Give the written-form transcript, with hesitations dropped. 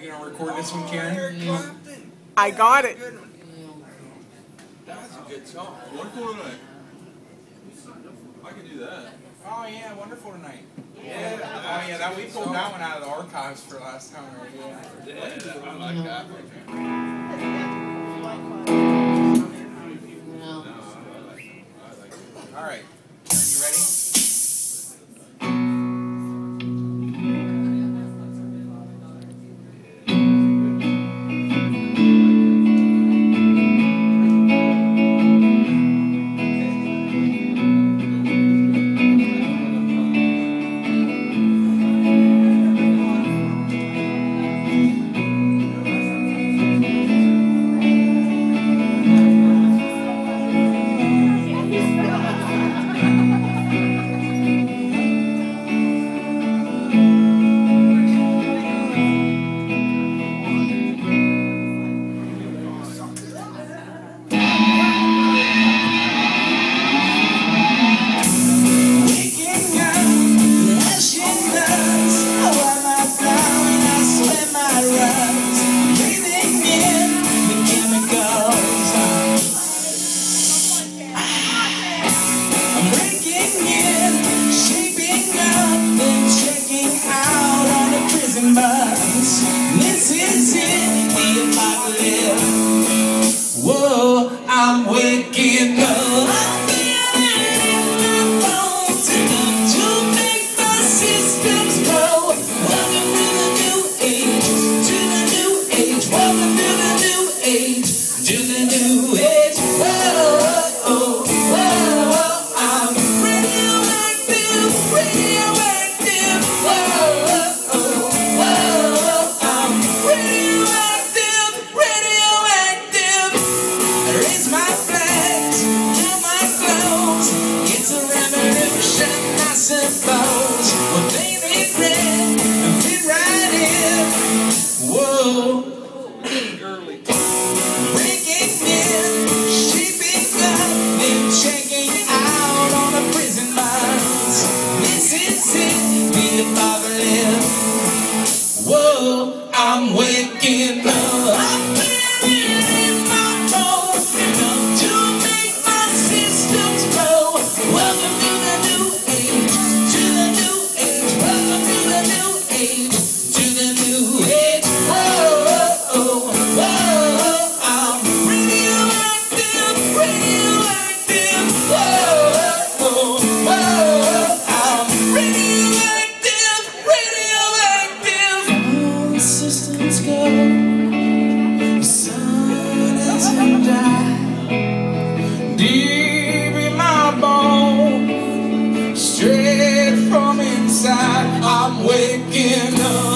You gonna record this one, Karen? I got it. That's a good song. Wonderful Tonight. I can do that. Oh yeah, Wonderful Tonight. Yeah. Oh yeah, that we pulled that one out of the archives for last time, right? Yeah, I like that. All right. Are you ready? Whoa, I'm waking up. To make the systems grow. Welcome to the new age. To the new age. Welcome to the new age. To the new age. Whoa, whoa, I'm radioactive, radioactive. Whoa, I'm radioactive, radioactive. Raise my flags, kill my clothes. It's a revolution, I suppose. Well, they need red and fit right in. Whoa, breaking in, shaping up, then checking out on the prison bars. Mississippi, the fatherland. Whoa, I'm waking up. Deep in my bones, straight from inside, I'm waking up.